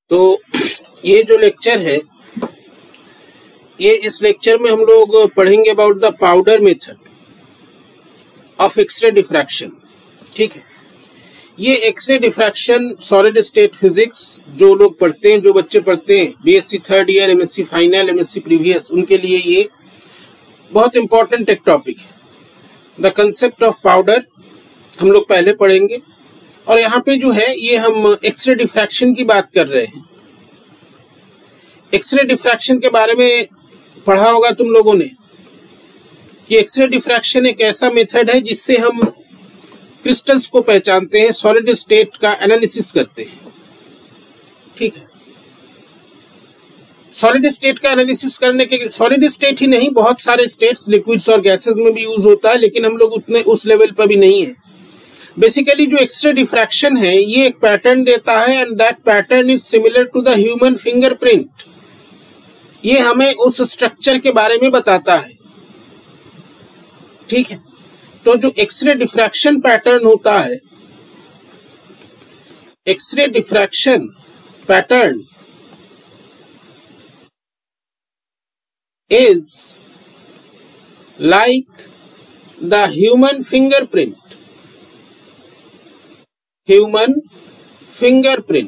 तो ये जो लेक्चर है, ये इस लेक्चर में हम लोग पढ़ेंगे about the powder method of X-ray diffraction. ठीक है, ये X-ray diffraction solid state physics जो लोग पढ़ते हैं, जो बच्चे पढ़ते हैं BSc third year, MSc final, MSc previous, उनके लिए ये बहुत इंपॉर्टेंट एक टॉपिक है। द कंसेप्ट ऑफ पाउडर हम लोग पहले पढ़ेंगे, और यहाँ पे जो है ये हम एक्सरे डिफ्रैक्शन की बात कर रहे हैं। एक्सरे डिफ्रैक्शन के बारे में पढ़ा होगा तुम लोगों ने कि एक्सरे डिफ्रैक्शन एक ऐसा मेथड है जिससे हम क्रिस्टल्स को पहचानते हैं, सॉलिड स्टेट का एनालिसिस करते हैं। ठीक है, सॉलिड स्टेट का एनालिसिस करने के, सॉलिड स्टेट ही नहीं, बहुत सारे स्टेट्स लिक्विड्स और गैसेस में भी यूज होता है, लेकिन हम लोग उतने उस लेवल पर भी नहीं है। बेसिकली जो एक्सरे डिफ्रैक्शन है ये एक पैटर्न देता है, and that pattern is similar to the human fingerprint. ये हमें उस स्ट्रक्चर के बारे में बताता है। ठीक है, तो जो एक्सरे डिफ्रैक्शन पैटर्न होता है, X-ray diffraction pattern is like the human fingerprint. Human fingerprint,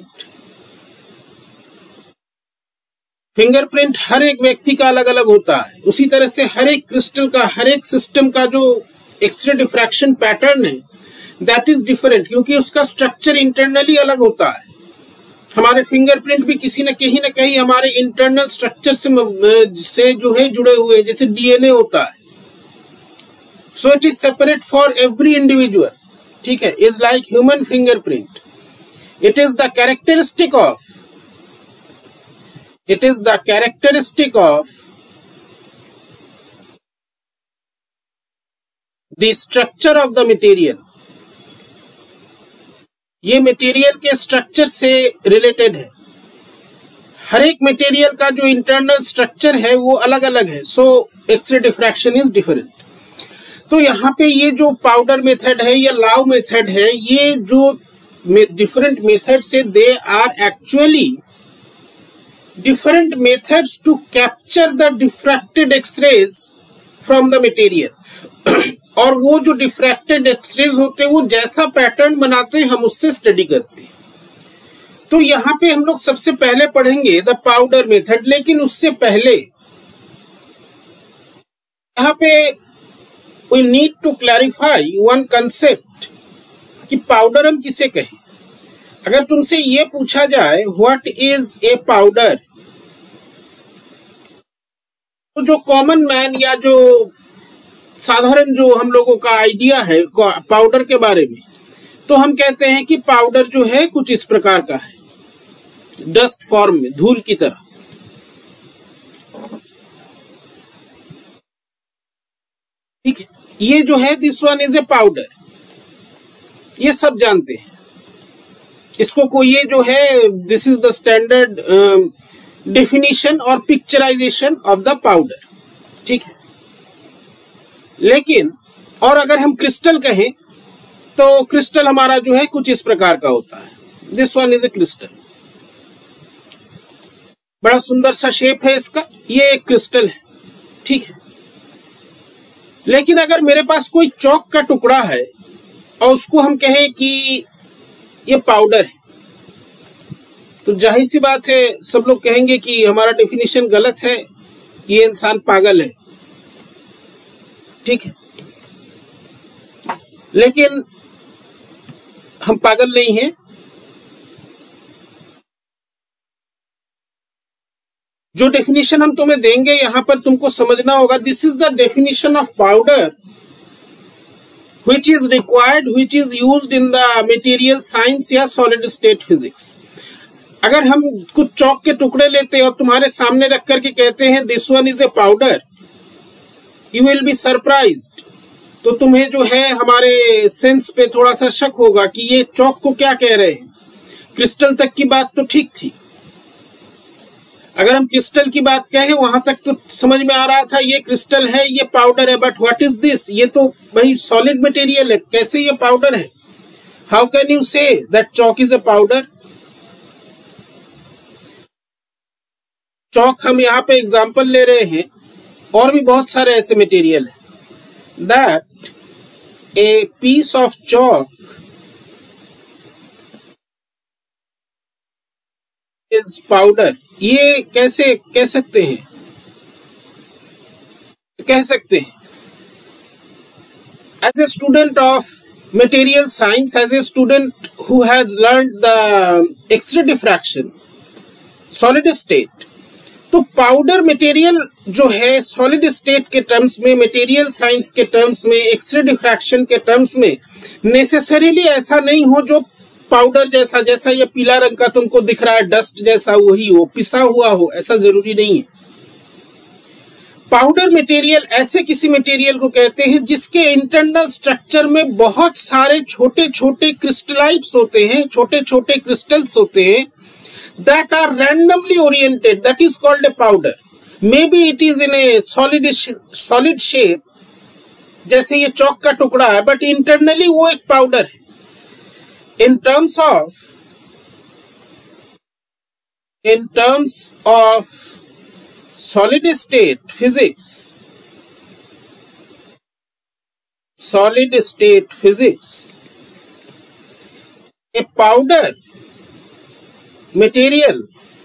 fingerprint हर एक व्यक्ति का अलग अलग होता है। उसी तरह से हर एक क्रिस्टल का, हर एक सिस्टम का जो एक्सरे डिफ्रैक्शन पैटर्न है दैट इज डिफरेंट, क्योंकि उसका स्ट्रक्चर इंटरनली अलग होता है। हमारे फिंगरप्रिंट भी किसी न कहीं हमारे इंटरनल स्ट्रक्चर से जो है जुड़े हुए, जैसे डीएनए होता है। So it is separate for every individual. ठीक है, is like human fingerprint. It is the characteristic of the structure of the material। ये मटेरियल के स्ट्रक्चर से रिलेटेड है। हर एक मटेरियल का जो इंटरनल स्ट्रक्चर है वो अलग अलग है। So X-ray diffraction is different. तो यहाँ पे ये जो पाउडर मेथड है या लाव मेथड है, ये जो डिफरेंट मेथड्स है, they are actually different methods to capture the diffracted x-rays from the material। और वो जो diffracted x-rays होते हैं वो जैसा पैटर्न बनाते हैं हम उससे स्टडी करते हैं। तो यहाँ पे हम लोग सबसे पहले पढ़ेंगे द पाउडर मेथड, लेकिन उससे पहले यहाँ पे we need to clarify one concept कि पाउडर हम किसे कहें। अगर तुमसे ये पूछा जाए व्हाट इज ए पाउडर, तो जो कॉमन मैन या जो साधारण जो हम लोगों का आइडिया है पाउडर के बारे में, तो हम कहते हैं कि पाउडर जो है कुछ इस प्रकार का है, डस्ट फॉर्म में, धूल की तरह। ठीक है, ये जो है this one is a powder, ये सब जानते हैं इसको। कोई ये जो है this is the standard definition और पिक्चराइजेशन ऑफ द पाउडर। ठीक है, लेकिन और अगर हम क्रिस्टल कहें तो क्रिस्टल हमारा जो है कुछ इस प्रकार का होता है। This one is a crystal, बड़ा सुंदर सा शेप है इसका, ये एक क्रिस्टल है। ठीक है, लेकिन अगर मेरे पास कोई चौक का टुकड़ा है और उसको हम कहें कि ये पाउडर है, तो जाहिर सी बात है सब लोग कहेंगे कि हमारा डेफिनेशन गलत है, ये इंसान पागल है। ठीक है, लेकिन हम पागल नहीं हैं। जो डेफिनेशन हम तुम्हें देंगे यहां पर तुमको समझना होगा, this is the definition of powder which is required, which is used in the material science या solid state physics। अगर हम कुछ चौक के टुकड़े लेते हैं और तुम्हारे सामने रख करके कहते हैं this one is a powder, you will be surprised. तो तुम्हें जो है हमारे सेंस पे थोड़ा सा शक होगा कि ये चौक को क्या कह रहे हैं। क्रिस्टल तक की बात तो ठीक थी, अगर हम क्रिस्टल की बात कहें वहां तक तो समझ में आ रहा था ये क्रिस्टल है, ये पाउडर है, बट व्हाट इज दिस, ये तो भाई सॉलिड मटेरियल है, कैसे ये पाउडर है। How can you say that chalk is a powder. Chalk हम यहाँ पे एग्जाम्पल ले रहे हैं, और भी बहुत सारे ऐसे मटेरियल है। That a piece of chalk is powder. ये कैसे कह सकते हैं? कह सकते हैं as a student of material science, as a student who has learned the X-ray diffraction, solid state, तो पाउडर मटेरियल जो है सॉलिड स्टेट के टर्म्स में, मटेरियल साइंस के टर्म्स में, एक्सरे डिफ्रैक्शन के टर्म्स में नेसेसरीली ऐसा नहीं हो जो पाउडर जैसा, जैसा ये पीला रंग का तुमको दिख रहा है डस्ट जैसा, वही हो, पिसा हुआ हो, ऐसा जरूरी नहीं है। पाउडर मटेरियल ऐसे किसी मटेरियल को कहते हैं जिसके इंटरनल स्ट्रक्चर में बहुत सारे छोटे छोटे क्रिस्टलाइट्स होते हैं, छोटे छोटे क्रिस्टल्स होते हैं, that are randomly oriented, that is called a powder. Maybe it is in a solid shape, जैसे ये चौक का टुकड़ा है, but internally वो एक पाउडर है। In terms of solid state physics, a powder material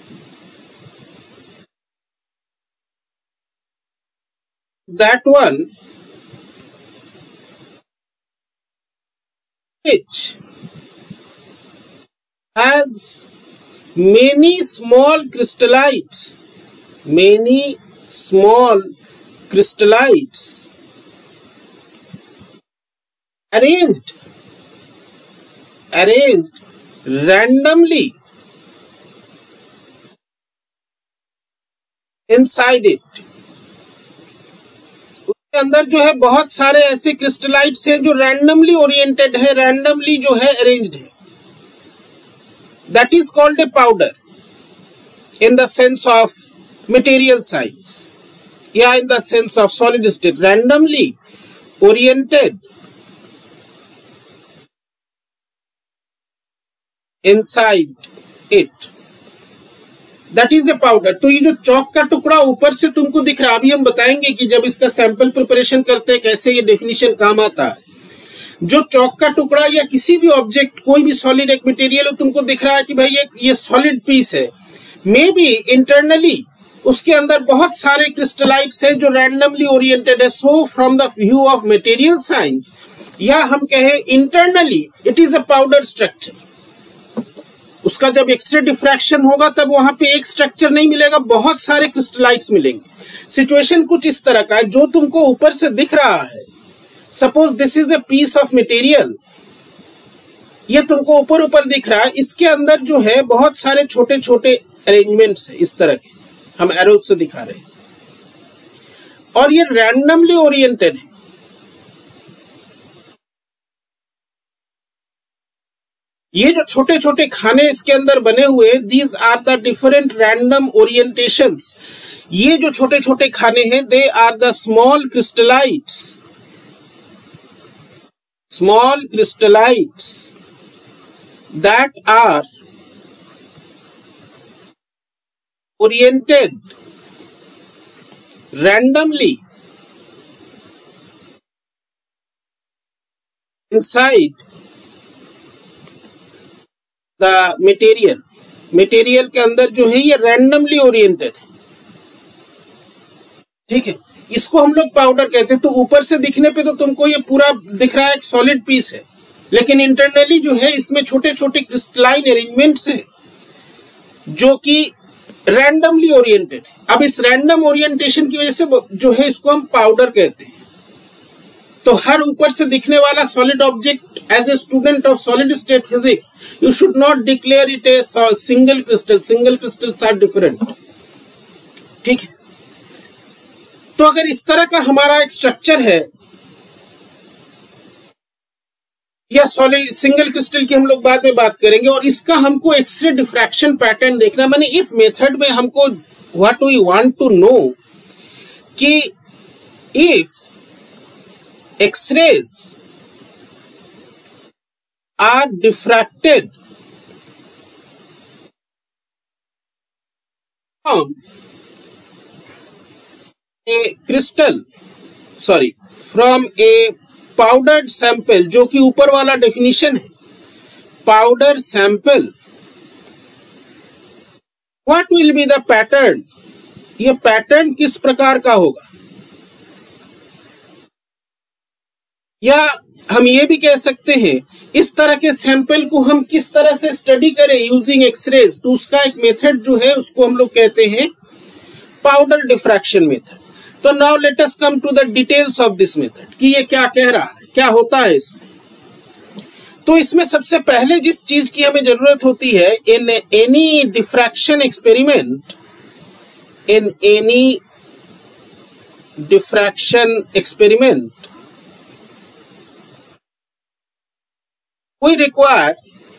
is that one which has many small crystallites arranged randomly inside it. उसके अंदर जो है बहुत सारे ऐसे क्रिस्टलाइट्स हैं जो रैंडमली ओरिएंटेड है, रैंडमली जो है अरेंज्ड है। That is called a powder in the sense of material science, या in the sense of solid state, randomly oriented inside it, that is a powder. तो ये जो चौक का टुकड़ा ऊपर से तुमको दिख रहा है, अभी हम बताएंगे कि जब इसका सैंपल प्रिपरेशन करते हैं कैसे ये डेफिनेशन काम आता है। जो चौक का टुकड़ा या किसी भी ऑब्जेक्ट, कोई भी सॉलिड एक मटेरियल हो, तुमको दिख रहा है कि भाई ये सॉलिड पीस है, मे बी इंटरनली उसके अंदर बहुत सारे क्रिस्टलाइट्स हैं जो रैंडमली ओरिएंटेड है। So from the view of material science, या हम कहें internally it is a powder structure. उसका जब एक्सरे डिफ्रैक्शन होगा तब वहां पे एक स्ट्रक्चर नहीं मिलेगा, बहुत सारे क्रिस्टलाइट्स मिलेंगे। सिचुएशन कुछ इस तरह का है, जो तुमको ऊपर से दिख रहा है, suppose this is a piece of material, ये तुमको ऊपर ऊपर दिख रहा है, इसके अंदर जो है बहुत सारे छोटे छोटे अरेंजमेंट्स है, इस तरह के हम एरोज से दिखा रहे हैं, और ये रैंडमली ओरिएंटेड है। ये जो छोटे छोटे खाने इसके अंदर बने हुए, these are the different random orientations. ये जो छोटे छोटे खाने हैं, they are the small crystallites that are oriented randomly inside the material के अंदर जो है ये रैंडमली ओरिएंटेड है। ठीक है, इसको हम लोग पाउडर कहते हैं। तो ऊपर से दिखने पे तो तुमको ये पूरा दिख रहा है एक सॉलिड पीस है, लेकिन इंटरनली जो है इसमें छोटे छोटे क्रिस्टलाइन अरेंजमेंट्स हैं जो कि रैंडमली ओरिएंटेड है। अब इस रैंडम ओरिएंटेशन की वजह से जो है इसको हम पाउडर कहते हैं। तो हर ऊपर से दिखने वाला solid object, as a student of solid state physics, you should not declare it a single crystal. Single crystals are different. ठीक है, तो अगर इस तरह का हमारा एक स्ट्रक्चर है, या सॉलिड सिंगल क्रिस्टल की हम लोग बाद में बात करेंगे, और इसका हमको एक्सरे डिफ्रैक्शन पैटर्न देखना, माने इस मेथड में हमको what we want to know कि if X-rays are diffracted from a crystal sorry from a powdered sample, जो कि ऊपर वाला डेफिनेशन है, powder sample, what will be the pattern, ये पैटर्न किस प्रकार का होगा। या हम ये भी कह सकते हैं इस तरह के सैंपल को हम किस तरह से स्टडी करें यूजिंग एक्सरेज, तो उसका एक मेथड जो है उसको हम लोग कहते हैं पाउडर डिफ्रैक्शन मेथड। तो now let us come to the details of this method कि ये क्या कह रहा है, क्या होता है इसमें। तो इसमें सबसे पहले जिस चीज की हमें जरूरत होती है, in any diffraction experiment, in any diffraction experiment we require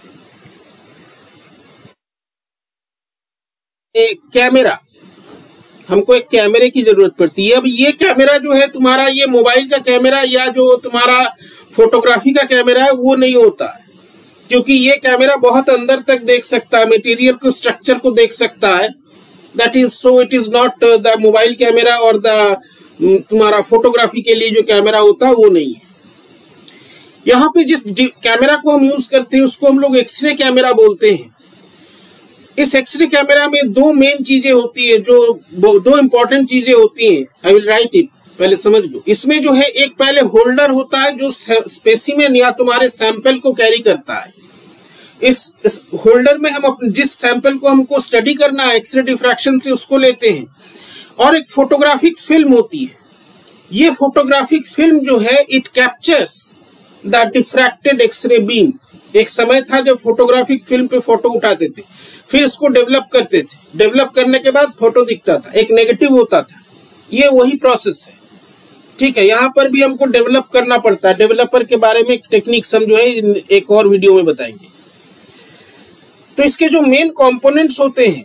एक कैमरा, हमको एक कैमरे की जरूरत पड़ती है। अब ये कैमरा जो है तुम्हारा, ये मोबाइल का कैमरा या जो तुम्हारा फोटोग्राफी का कैमरा है वो नहीं होता है, क्योंकि ये कैमरा बहुत अंदर तक देख सकता है, मटेरियल को, स्ट्रक्चर को देख सकता है। That is so it is not the mobile camera और द तुम्हारा फोटोग्राफी के लिए जो कैमरा होता है वो नहीं है। यहाँ पे जिस कैमरा को हम यूज करते हैं उसको हम लोग एक्सरे कैमरा बोलते हैं। इस एक्सरे कैमरा में दो मेन चीजें होती है, जो दो इंपॉर्टेंट चीजें होती हैं। आई विल राइट इट, पहले समझ लो। इसमें जो है एक पहले होल्डर होता है जो स्पेसिमेन या तुम्हारे सैंपल को कैरी करता है। इस होल्डर में हम जिस सैंपल को हमको स्टडी करना है एक्सरे डिफ्रैक्शन से उसको लेते हैं। और एक फोटोग्राफिक फिल्म होती है। ये फोटोग्राफिक फिल्म जो है it captures the diffracted X-ray beam. एक समय था जब फोटोग्राफिक फिल्म पे फोटो उठाते थे, फिर इसको डेवलप करते थे, डेवलप करने के बाद फोटो दिखता था, एक नेगेटिव होता था। ये वही प्रोसेस है, ठीक है। यहाँ पर भी हमको डेवलप करना पड़ता है। डेवलपर के बारे में टेक्निक्स हम जो है एक और वीडियो में बताएंगे। तो इसके जो मेन कंपोनेंट्स होते हैं,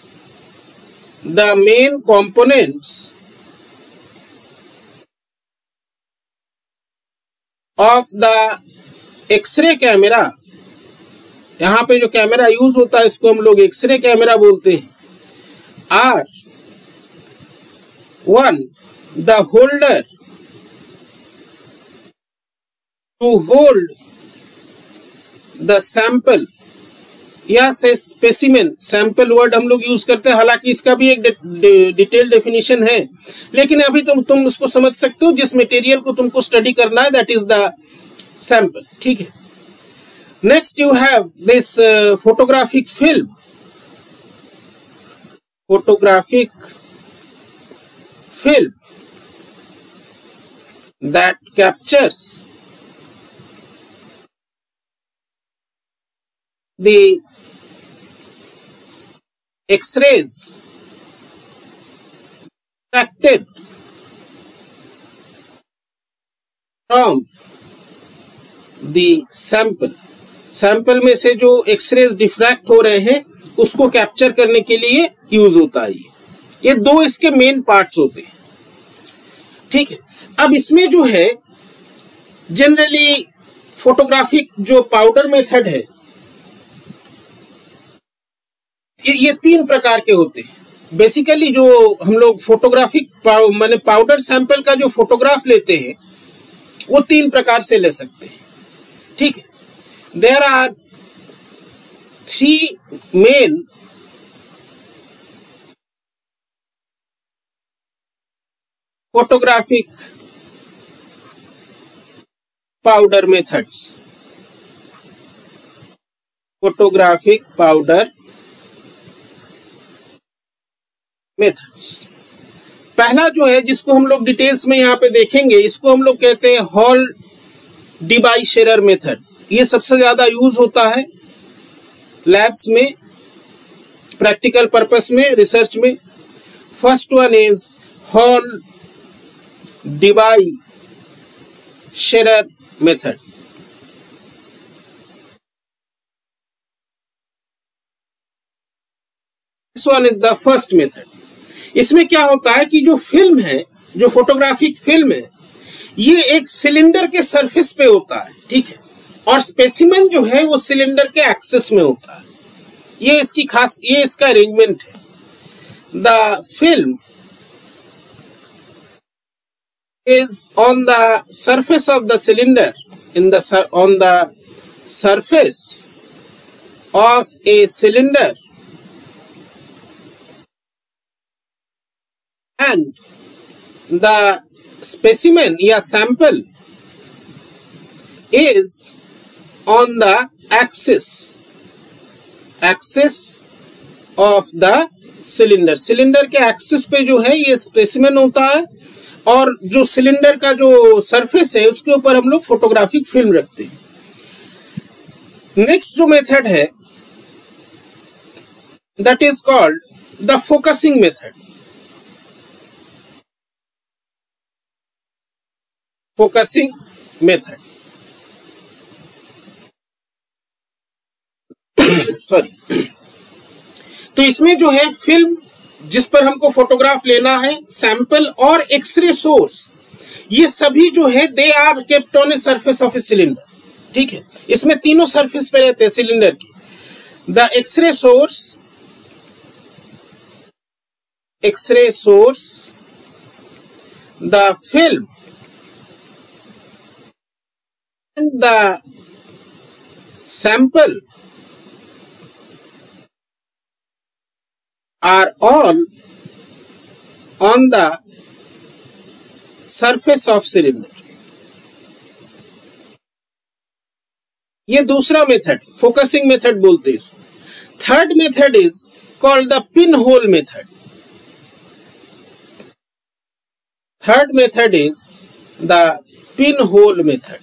the main components of the X-ray camera, यहां पे जो कैमरा यूज होता है इसको हम लोग एक्सरे कैमरा बोलते हैं। Are one, the holder to hold the sample या से स्पेसिमेन, सैंपल वर्ड हम लोग यूज करते हैं, हालांकि इसका भी एक डिटेल डेफिनेशन है, लेकिन अभी तुम उसको समझ सकते हो। जिस मटेरियल को तुमको स्टडी करना है दैट इज द सैंपल, ठीक है। Next you have this photographic film, photographic film that captures the X-rays refracted from the sample, sample में से जो एक्सरेज डिफ्रैक्ट हो रहे हैं उसको कैप्चर करने के लिए यूज होता है। ये दो इसके मेन पार्ट्स होते हैं, ठीक है। अब इसमें जो है जनरली फोटोग्राफिक जो पाउडर मेथड है ये तीन प्रकार के होते हैं। बेसिकली जो हम लोग फोटोग्राफिक माने पाउडर सैंपल का जो फोटोग्राफ लेते हैं वो तीन प्रकार से ले सकते हैं, ठीक है। There are three main photographic powder methods, photographic powder methods. पहला जो है जिसको हम लोग डिटेल्स में यहाँ पे देखेंगे, इसको हम लोग कहते हैं हॉल डिबाई शेरर मेथड। ये सबसे ज्यादा यूज होता है लैब्स में, प्रैक्टिकल पर्पस में, रिसर्च में। First one is Hull Debye Scherrer method. This one is the first method. इसमें क्या होता है कि जो फिल्म है, जो फोटोग्राफिक फिल्म है, ये एक सिलेंडर के सरफेस पे होता है, ठीक है, और स्पेसिमेन जो है वो सिलेंडर के एक्सेस में होता है। ये इसकी खास, ये इसका अरेंजमेंट है। The film is on the surface of the cylinder, on the surface of a cylinder, and the specimen या sample is on the axis of the cylinder. Cylinder के एक्सिस पे जो है ये स्पेसिमेन होता है, और जो सिलेंडर का जो सरफेस है उसके ऊपर हम लोग फोटोग्राफिक फिल्म रखते हैं. नेक्स्ट जो मेथड है that is called the focusing method. Focusing method, sorry. तो इसमें जो है फिल्म जिस पर हमको फोटोग्राफ लेना है, सैंपल और एक्सरे सोर्स, ये सभी जो है they are kept on a surface of a cylinder. ठीक है, इसमें तीनों सरफेस पे रहते हैं सिलेंडर की. The x ray source, the film and the sample are all on the surface of cylinder. ये दूसरा मेथड फोकसिंग मेथड बोलते हैं इसको. Third method is called the pin hole method. Third method is the pin hole method.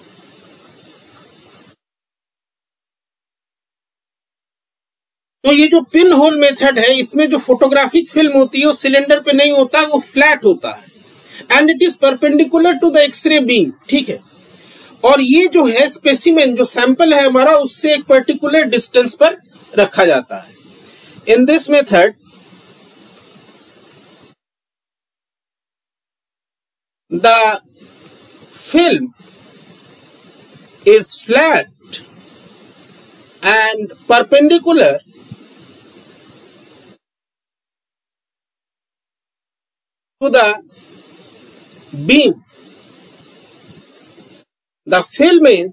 तो ये जो pin hole method है, इसमें जो फोटोग्राफिक फिल्म होती है वो सिलेंडर पे नहीं होता, वो फ्लैट होता है, and it is perpendicular to the x ray beam. ठीक है, और ये जो है स्पेसिमेन, जो सैंपल है हमारा, उससे एक पर्टिकुलर डिस्टेंस पर रखा जाता है. In this method the film is flat and perpendicular to the beam. The film is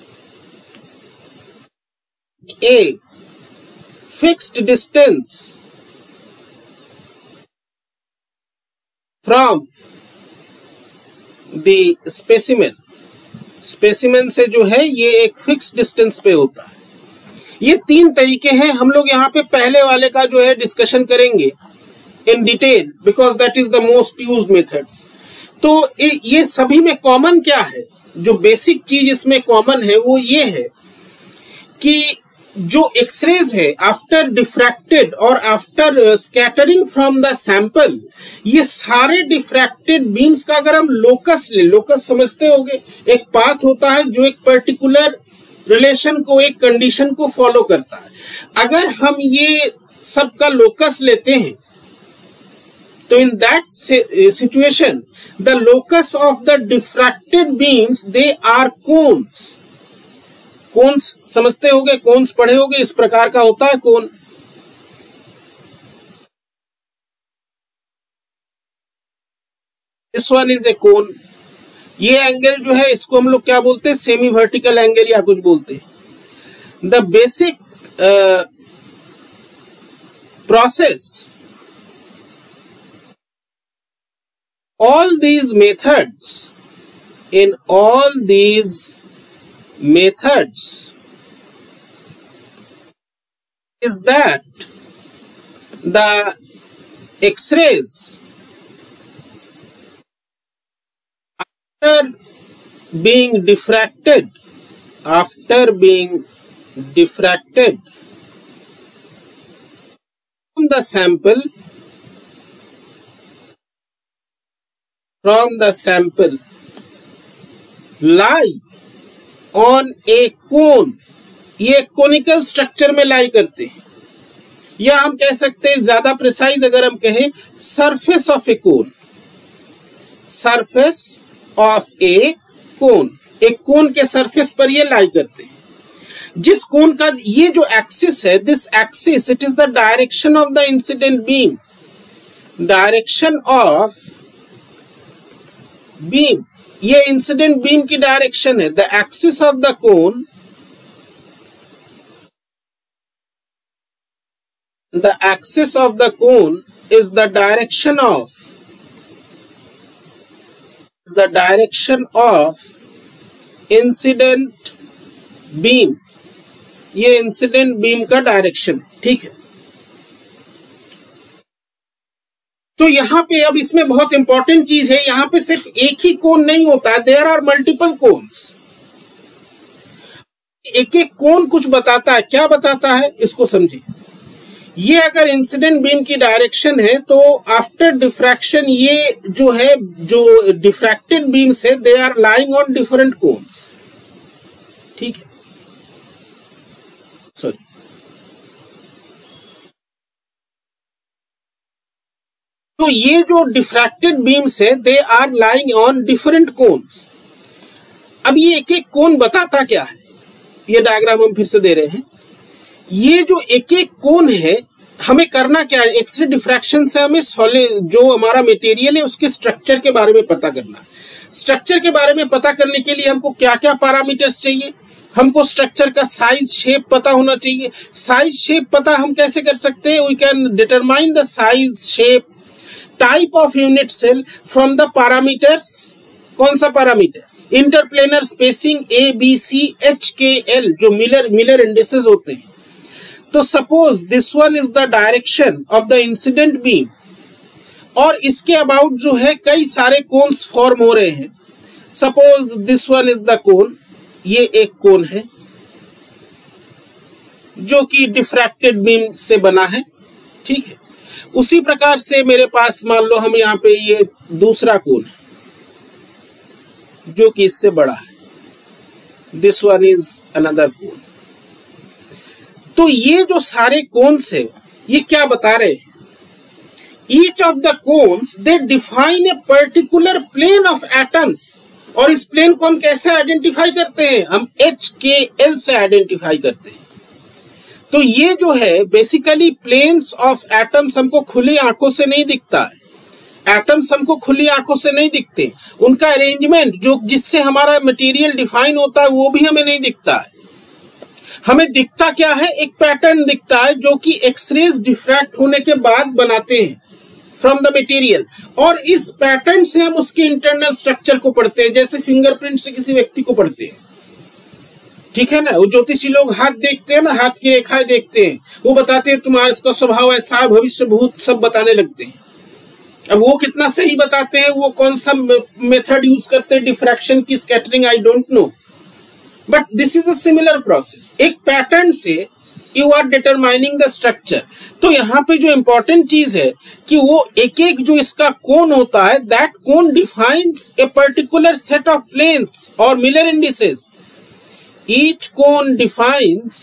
a fixed distance from the specimen. Specimen से जो है ये एक फिक्स डिस्टेंस पे होता है. ये तीन तरीके हैं. हम लोग यहाँ पे पहले वाले का जो है डिस्कशन करेंगे in detail because that is the most used methods. तो ये सभी में कॉमन क्या है, जो बेसिक चीज इसमें कॉमन है वो ये है कि जो एक्सरेज है आफ्टर डिफ्रैक्टेड और after scattering from the sample, ये सारे डिफ्रैक्टेड बीम्स का अगर हम लोकस ले, लोकस समझते होंगे, एक पाथ होता है जो एक पर्टिकुलर रिलेशन को, एक कंडीशन को फॉलो करता है. अगर हम ये सबका लोकस लेते हैं तो in that situation the locus of the diffracted beams they are cones. Cones समझते होगे, कोन्स पढ़े होगे, इस प्रकार का होता है cone. This one is a cone. ये एंगल जो है इसको हम लोग क्या बोलते हैं, सेमी वर्टिकल एंगल या कुछ बोलते हैं. The basic process, all these methods, in all these methods is that the X-rays after being diffracted from the sample, lie on a cone. ये कोनिकल स्ट्रक्चर में लाई करते हैं, या हम कह सकते हैं ज्यादा प्रिसाइज अगर हम कहें surface of a cone. Surface of a cone, एक कोन के सरफेस पर ये लाई करते हैं. जिस कोन का ये जो एक्सिस है, this axis, it is the direction of the incident beam. Direction of beam, ये इंसिडेंट बीम की डायरेक्शन है। The axis of the cone, the axis of the cone is the direction of incident beam, ये incident beam का direction, ठीक है। तो यहां पे अब इसमें बहुत इंपॉर्टेंट चीज है, यहां पे सिर्फ एक ही कोन नहीं होता है, देयर आर मल्टीपल कोन्स। एक एक कोन कुछ बताता है, क्या बताता है इसको समझिए। ये अगर इंसिडेंट बीम की डायरेक्शन है तो आफ्टर डिफ्रैक्शन ये जो है, जो डिफ्रैक्टेड बीम्स है, they are lying on different cones, ठीक है। सॉरी, तो ये जो डिफ्रैक्टेड बीम्स है they are lying on different cones. अब ये एक एक कोन बताता क्या है, ये डायग्राम हम फिर से दे रहे हैं। ये जो एक एक कोन है, हमें करना क्या है, एक्सरे डिफ्रैक्शन से हमें सॉलिड जो हमारा मटेरियल है उसके स्ट्रक्चर के बारे में पता करना है। स्ट्रक्चर के बारे में पता करने के लिए हमको क्या क्या पैरामीटर्स चाहिए, हमको स्ट्रक्चर का साइज शेप पता होना चाहिए। साइज शेप पता हम कैसे कर सकते हैं, we can determine the size shape type of unit cell from the parameters. कौन सा पैरामीटर, इंटरप्लेनर स्पेसिंग ABCHKL, जो मिलर इंडिसेस होते हैं। तो suppose this one is the direction of the incident beam, और इसके अबाउट जो है कई सारे कोन्स फॉर्म हो रहे हैं। Suppose this one is the cone, ये एक कोन है जो कि डिफ्रैक्टेड बीम से बना है, ठीक है। उसी प्रकार से मेरे पास मान लो हम यहाँ पे ये दूसरा कोन है जो कि इससे बड़ा है, this one is another cone. तो ये जो सारे कोन्स है ये क्या बता रहे हैं, each of the cones they define a particular plane of atoms. और इस प्लेन को हम कैसे आइडेंटिफाई करते हैं, हम HKL से आइडेंटिफाई करते हैं। तो ये जो है बेसिकली प्लेन्स ऑफ एटम्स हमको खुली आंखों से नहीं दिखता है, एटम्स हमको खुली आंखों से नहीं दिखते, उनका अरेंजमेंट जो जिससे हमारा मटेरियल डिफाइन होता है वो भी हमें नहीं दिखता है। हमें दिखता क्या है, एक पैटर्न दिखता है जो कि एक्सरेज डिफ्रैक्ट होने के बाद बनाते हैं फ्रॉम द मटेरियल, और इस पैटर्न से हम उसके इंटरनल स्ट्रक्चर को पढ़ते हैं, जैसे फिंगरप्रिंट से किसी व्यक्ति को पढ़ते हैं, ठीक है ना। वो ज्योतिषी लोग हाथ देखते हैं ना, हाथ की रेखाएं देखते हैं, वो बताते हैं तुम्हारा इसका स्वभाव ऐसा, भविष्य भूत सब बताने लगते हैं। अब वो कितना सही बताते हैं, वो कौन सा मेथड यूज करते हैं डिफ्रैक्शन की, scattering, I don't know, but this is a similar process. एक पैटर्न से you are determining the structure. तो यहाँ पे जो इंपॉर्टेंट चीज है कि वो एक एक जो इसका कोन होता है, that cone defines a particular set of planes और Miller indices. Each cone defines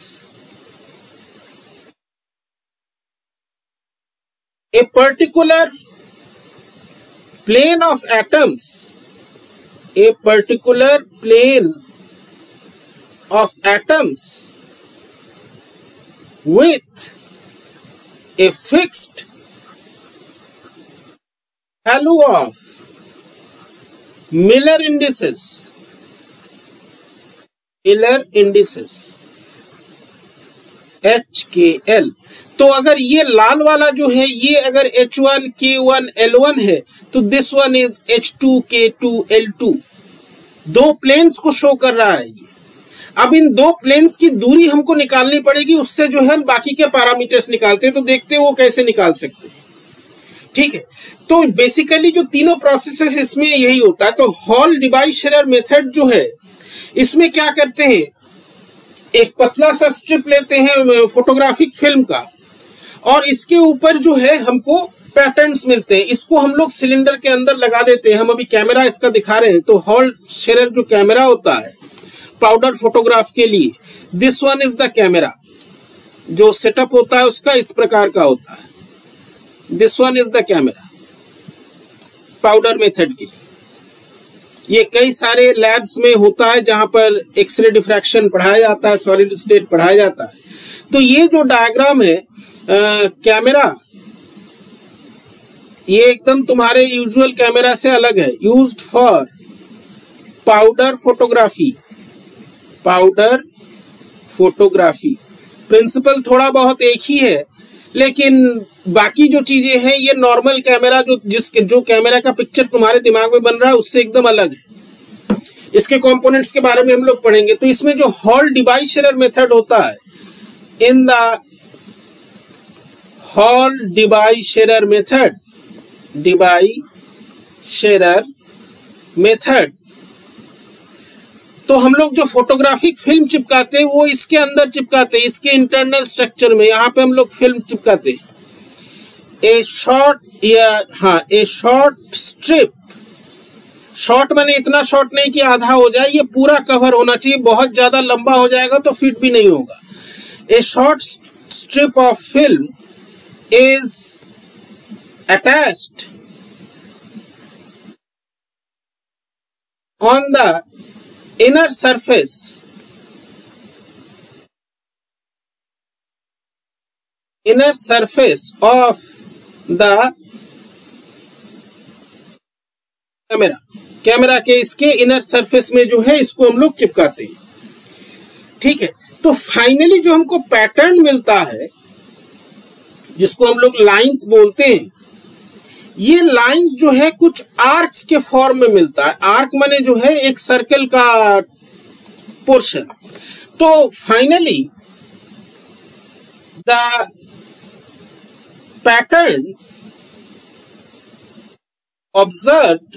a particular plane of atoms, a particular plane of atoms with a fixed value of Miller indices, HKL। तो अगर ये लाल वाला जो है ये अगर H1 K1 L1 है तो this one is H2 K2 L2, दो प्लेन्स को शो कर रहा है ये। अब इन दो प्लेन्स की दूरी हमको निकालनी पड़ेगी, उससे जो है हम बाकी के पैरामीटर्स निकालते हैं। तो देखते हैं वो कैसे निकाल सकते हैं, ठीक है। तो बेसिकली जो तीनों प्रोसेसेस इसमें यही होता है। तो हॉल डिवाइड शेरर मेथड जो है इसमें क्या करते हैं, एक पतला सा स्ट्रिप लेते हैं फोटोग्राफिक फिल्म का, और इसके ऊपर जो है हमको पैटर्न्स मिलते हैं। इसको हम लोग सिलेंडर के अंदर लगा देते हैं। हम अभी कैमरा इसका दिखा रहे हैं। तो हॉल शेरर जो कैमरा होता है पाउडर फोटोग्राफ के लिए, this one is the camera. जो सेटअप होता है उसका इस प्रकार का होता है, this one is the camera powder method की। ये कई सारे लैब्स में होता है जहां पर एक्सरे डिफ्रैक्शन पढ़ाया जाता है, सॉलिड स्टेट पढ़ाया जाता है। तो ये जो डायग्राम है कैमरा ये एकदम तुम्हारे यूजुअल कैमरा से अलग है। Used for powder photography, powder photography. Principle थोड़ा बहुत एक ही है, लेकिन बाकी जो चीजें हैं ये नॉर्मल कैमरा जो कैमरा का पिक्चर तुम्हारे दिमाग में बन रहा है उससे एकदम अलग है। इसके कंपोनेंट्स के बारे में हम लोग पढ़ेंगे। तो इसमें जो हॉल डिबाइशेरर मेथड होता है, in the Hull Debye Scherrer method, Debye Scherrer method, तो हम लोग जो फोटोग्राफिक फिल्म चिपकाते हैं वो इसके अंदर चिपकाते हैं, इसके इंटरनल स्ट्रक्चर में। यहाँ पे हम लोग फिल्म चिपकाते हैं। ए शॉर्ट स्ट्रिप, शॉर्ट मैंने इतना शॉर्ट नहीं कि आधा हो जाए, ये पूरा कवर होना चाहिए। बहुत ज्यादा लंबा हो जाएगा तो फिट भी नहीं होगा। A short strip of film is attached on the inner surface of the camera के इसके इनर सरफेस में जो है इसको हम लोग चिपकाते हैं। ठीक है, तो फाइनली जो हमको पैटर्न मिलता है जिसको हम लोग लाइंस बोलते हैं, ये लाइंस जो है कुछ आर्क्स के फॉर्म में मिलता है। आर्क माने जो है एक सर्कल का पोर्शन। तो finally the pattern observed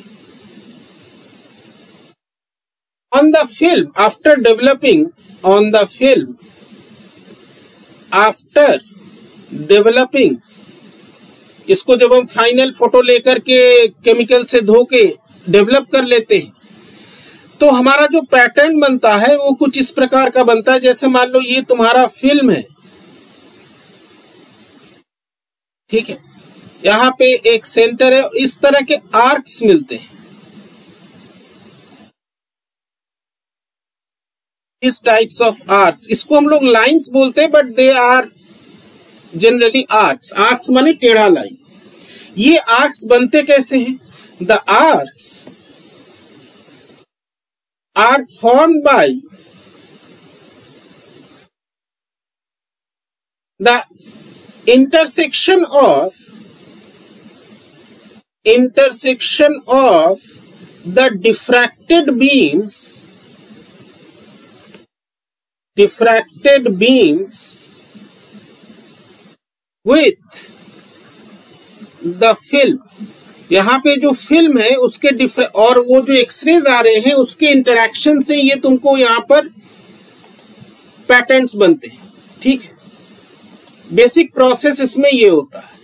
on the film after developing, इसको जब हम फाइनल फोटो लेकर के केमिकल से धो के डेवलप कर लेते हैं तो हमारा जो पैटर्न बनता है वो कुछ इस प्रकार का बनता है। जैसे मान लो ये तुम्हारा फिल्म है, ठीक है, यहाँ पे एक सेंटर है, इस तरह के आर्क्स मिलते हैं, इस टाइप्स ऑफ आर्क्स। इसको हम लोग लाइंस बोलते हैं, but they are generally arcs. Arcs माने टेढ़ा लाइन। ये आर्क्स बनते कैसे हैं? The arcs are formed by the intersection of the diffracted beams with the film। यहाँ पे जो फिल्म है उसके और वो जो एक्सरेज आ रहे हैं उसके इंटरेक्शन से ये तुमको यहाँ पर पैटर्न्स बनते हैं। ठीक है, बेसिक प्रोसेस इसमें ये होता है।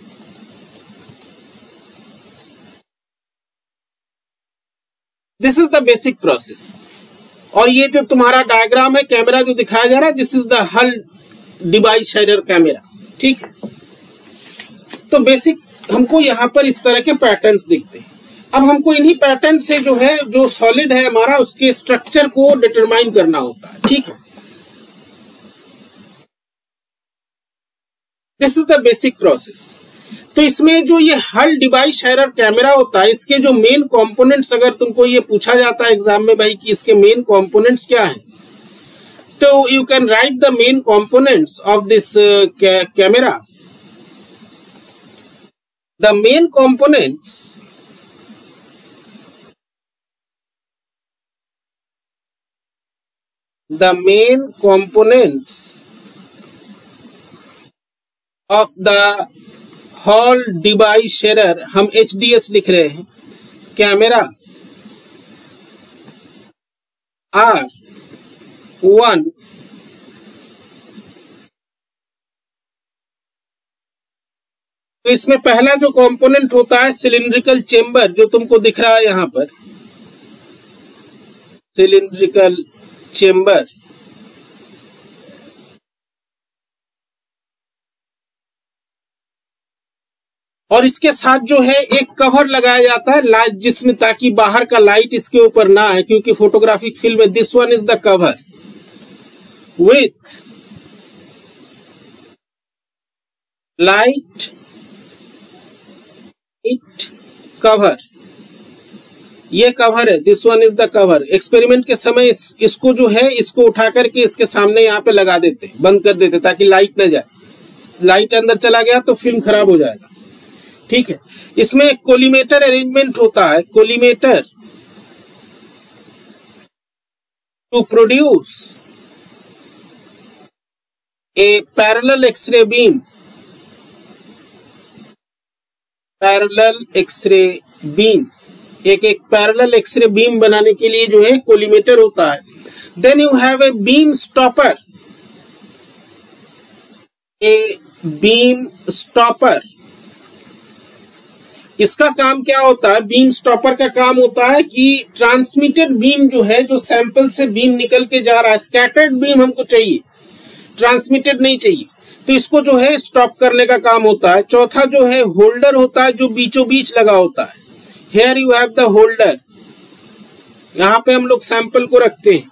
This is the basic process. और ये जो तुम्हारा डायग्राम है, कैमरा जो दिखाया जा रहा है, दिस इज द हल डिबाइशेरर कैमरा। ठीक है, तो बेसिक हमको यहाँ पर इस तरह के पैटर्न्स दिखते हैं। अब हमको इन्हीं पैटर्न से जो है, जो सॉलिड है हमारा, उसके स्ट्रक्चर को डिटरमाइन करना होता है। ठीक है, this is the basic process. तो इसमें जो ये हल डिबाइशेरर कैमरा होता है, इसके जो मेन कंपोनेंट्स, अगर तुमको ये पूछा जाता है एग्जाम में भाई कि इसके मेन कंपोनेंट्स क्या हैं, तो you can write the main components of this camera. The main components of the Hull Debye Scherrer, हम HDS लिख रहे हैं, कैमरा R1 तो इसमें पहला जो कंपोनेंट होता है सिलिंड्रिकल चेंबर, जो तुमको दिख रहा है यहां पर, सिलिंड्रिकल चेंबर। और इसके साथ जो है एक कवर लगाया जाता है लाइट, जिसमें ताकि बाहर का लाइट इसके ऊपर ना आए, क्योंकि फोटोग्राफिक फिल्म में this one is the cover with light light cover, ये कवर है, this one is the cover. Experiment के समय इसको जो है इसको उठा करके इसके सामने यहाँ पे लगा देते, बंद कर देते ताकि लाइट ना जाए। लाइट अंदर चला गया तो फिल्म खराब हो जाएगा। ठीक है, इसमें एक कोलिमेटर अरेंजमेंट होता है, collimator to produce a parallel x ray beam, parallel x ray beam, एक पैरेलल एक्सरे बीम बनाने के लिए जो है कोलिमेटर होता है। Then you have a beam stopper, a beam stopper. इसका काम क्या होता है? बीम स्टॉपर का काम होता है कि ट्रांसमिटेड बीम जो है, जो सैंपल से बीम निकल के जा रहा है, स्कैटर्ड बीम हमको चाहिए, ट्रांसमिटेड नहीं चाहिए, तो इसको जो है स्टॉप करने का काम होता है। चौथा जो है होल्डर होता है, जो बीचों बीच लगा होता है। Here you have the holder, यहाँ पे हम लोग सैंपल को रखते हैं।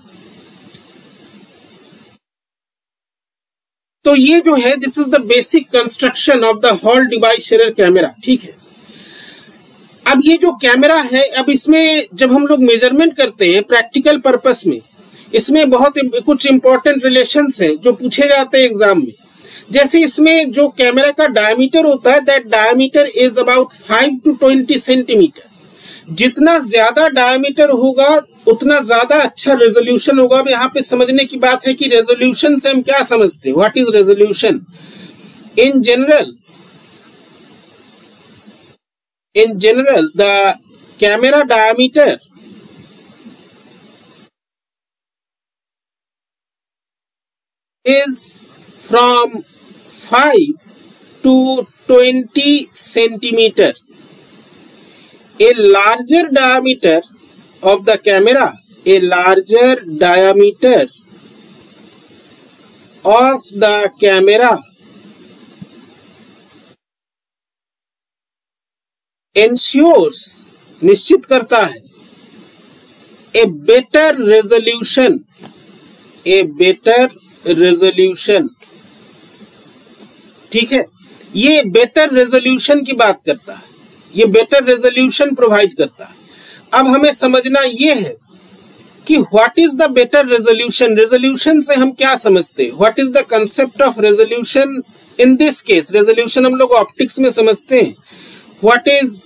तो ये जो है this is the basic construction of the Hull Debye Scherrer camera. ठीक है, अब ये जो कैमरा है, अब इसमें जब हम लोग मेजरमेंट करते हैं प्रैक्टिकल पर्पस में, इसमें बहुत कुछ इंपॉर्टेंट रिलेशंस हैं जो पूछे जाते हैं एग्जाम में। जैसे इसमें जो कैमरा का डायमीटर होता है, that diameter is about 5 to 20 centimetre. जितना ज्यादा डायमीटर होगा उतना ज्यादा अच्छा रेजोल्यूशन होगा। अब यहाँ पे समझने की बात है कि रेजोल्यूशन से हम क्या समझते हैं, what is resolution. In general the camera diameter is from 5 to 20 centimeter. A larger diameter of the camera, a larger diameter of the camera ensures, निश्चित करता है, a better resolution, a better resolution. ठीक है, ये better resolution की बात करता है, ये बेटर रेजोल्यूशन प्रोवाइड करता है। अब हमें समझना ये है कि what is the better resolution. Resolution से हम क्या समझते हैं, what is the concept of resolution in this case. Resolution हम लोग ऑप्टिक्स में समझते हैं। What is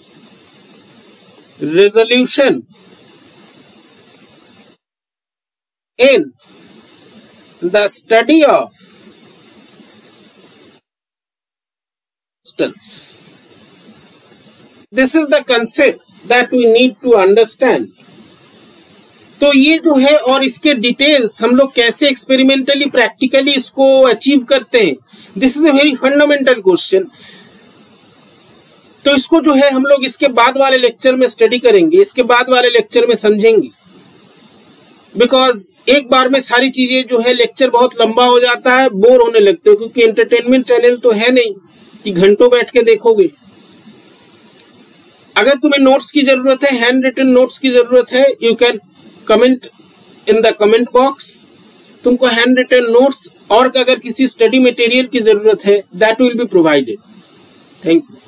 resolution in the study of crystals. This is the concept that we need to understand. तो ये जो है और इसके डिटेल्स हम लोग कैसे एक्सपेरिमेंटली प्रैक्टिकली इसको अचीव करते हैं, this is a very fundamental question. तो इसको जो है हम लोग इसके बाद वाले लेक्चर में स्टडी करेंगे, इसके बाद वाले लेक्चर में समझेंगे। बिकॉज एक बार में सारी चीजें जो है लेक्चर बहुत लंबा हो जाता है, बोर होने लगते हो, क्योंकि एंटरटेनमेंट चैनल तो है नहीं कि घंटों बैठ के देखोगे। अगर तुम्हें नोट्स की जरूरत है, हैंड रिटन नोट्स की जरूरत है, you can comment in the comment box. तुमको हैंड रिटन नोट्स और अगर किसी स्टडी मटेरियल की जरूरत है, that will be provided. Thank you.